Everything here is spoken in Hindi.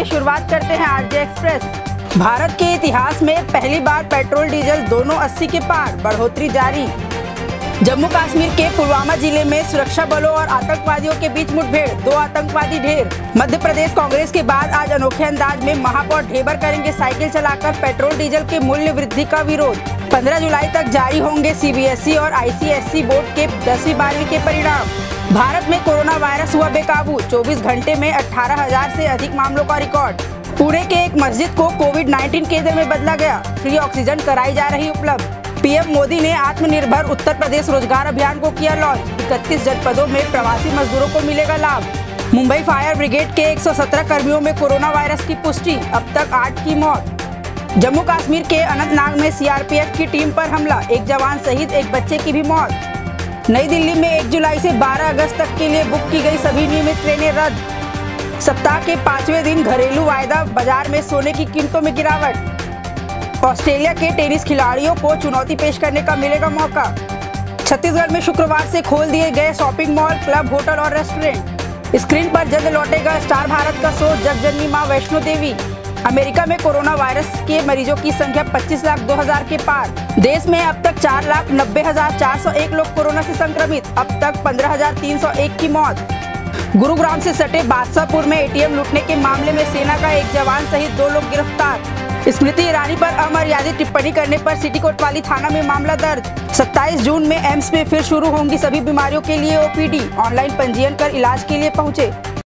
में शुरुआत करते हैं आरजे एक्सप्रेस। भारत के इतिहास में पहली बार पेट्रोल डीजल दोनों 80 के पार, बढ़ोतरी जारी। जम्मू कश्मीर के पुलवामा जिले में सुरक्षा बलों और आतंकवादियों के बीच मुठभेड़, 2 आतंकवादी ढेर। मध्य प्रदेश कांग्रेस के बाद आज अनोखे अंदाज में महापौर ढेबर करेंगे साइकिल चलाकर पेट्रोल डीजल के मूल्य वृद्धि का विरोध। 15 जुलाई तक जारी होंगे सीबीएसई और आईसीएसई बोर्ड के 10वीं-12वीं के परिणाम। भारत में कोरोना वायरस हुआ बेकाबू, 24 घंटे में 18,000 से अधिक मामलों का रिकॉर्ड। पुणे के एक मस्जिद को कोविड-19 केंद्र में बदला गया, फ्री ऑक्सीजन कराई जा रही उपलब्ध। पीएम मोदी ने आत्मनिर्भर उत्तर प्रदेश रोजगार अभियान को किया लॉन्च, 31 जनपदों में प्रवासी मजदूरों को मिलेगा लाभ। मुंबई फायर ब्रिगेड के 117 कर्मियों में कोरोना वायरस की पुष्टि, अब तक 8 की मौत। जम्मू कश्मीर के अनंतनाग में सीआरपीएफ की टीम पर हमला, 1 जवान सहित 1 बच्चे की भी मौत। नई दिल्ली में 1 जुलाई से 12 अगस्त तक के लिए बुक की गई सभी नियमित ट्रेनें रद्द। सप्ताह के 5वें दिन घरेलू वायदा बाजार में सोने की कीमतों में गिरावट। ऑस्ट्रेलिया के टेनिस खिलाड़ियों को चुनौती पेश करने का मिलेगा मौका। छत्तीसगढ़ में शुक्रवार से खोल दिए गए शॉपिंग मॉल, क्लब, होटल और रेस्टोरेंट। स्क्रीन पर जल्द लौटेगा स्टार भारत का शो जगजननी मां वैष्णो देवी। अमेरिका में कोरोना वायरस के मरीजों की संख्या 25,02,000 के पार। देश में अब तक 4,90,401 लोग कोरोना से संक्रमित, अब तक 15,301 की मौत। गुरुग्राम से सटे बादशाहपुर में एटीएम लूटने के मामले में सेना का 1 जवान सहित 2 लोग गिरफ्तार। स्मृति ईरानी पर अमर्यादित टिप्पणी करने पर सिटी कोतवाली थाना में मामला दर्ज। 27 जून में एम्स में फिर शुरू होंगी सभी बीमारियों के लिए ओपीडी, ऑनलाइन पंजीयन कर इलाज के लिए पहुंचे।